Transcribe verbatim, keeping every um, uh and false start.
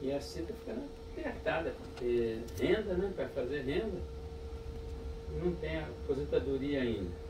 E a Cida fica apertada para ter renda, né? Para fazer renda. Não tem aposentadoria ainda.